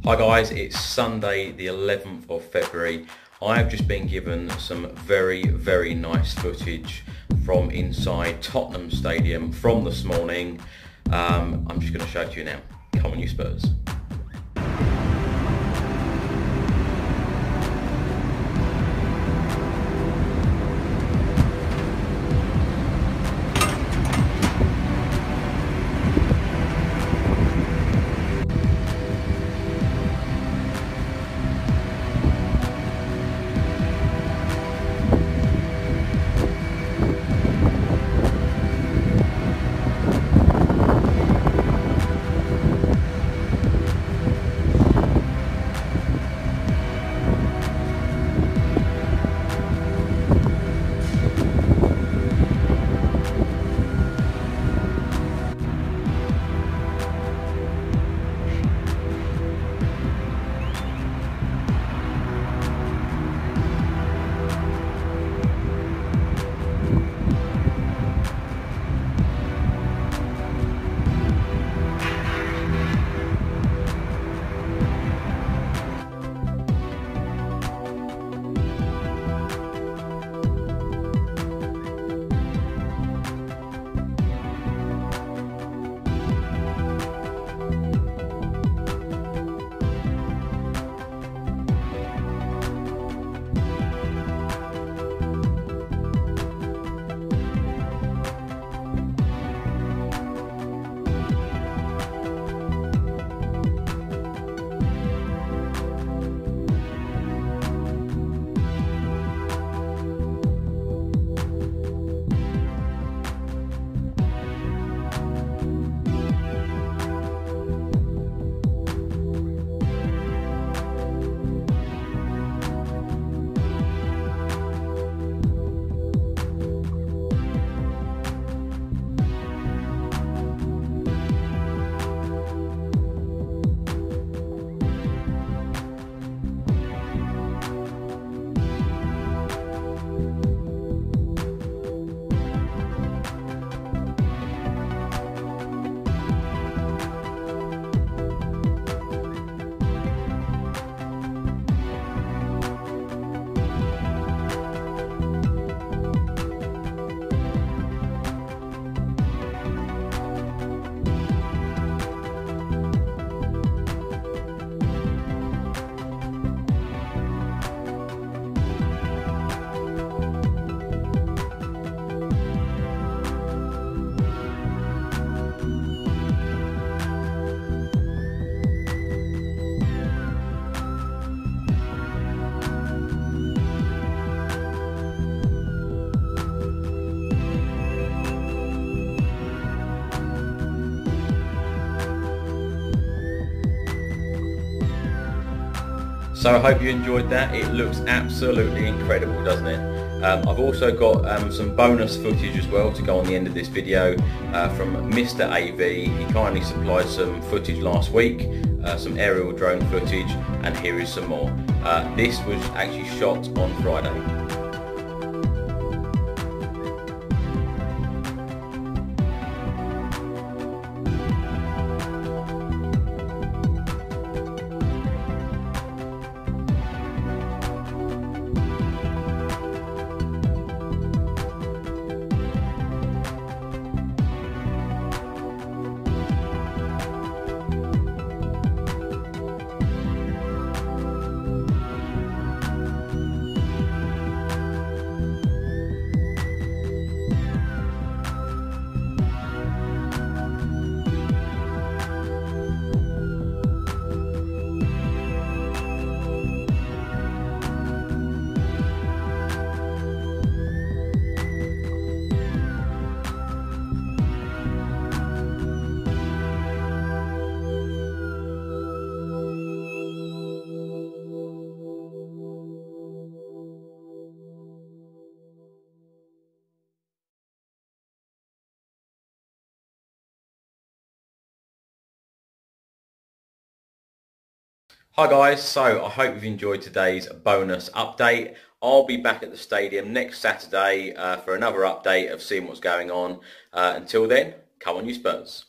Hi guys, it's Sunday the 11th of February. I have just been given some very nice footage from inside Tottenham Stadium from this morning. I'm just going to show it to you now. Come on you Spurs. So I hope you enjoyed that. It looks absolutely incredible, doesn't it? I've also got some bonus footage as well to go on the end of this video from Mr. AV. He kindly supplied some footage last week, some aerial drone footage, and here is some more. This was actually shot on Friday. Hi guys, so I hope you've enjoyed today's bonus update. I'll be back at the stadium next Saturday for another update of seeing what's going on. Until then, come on you Spurs.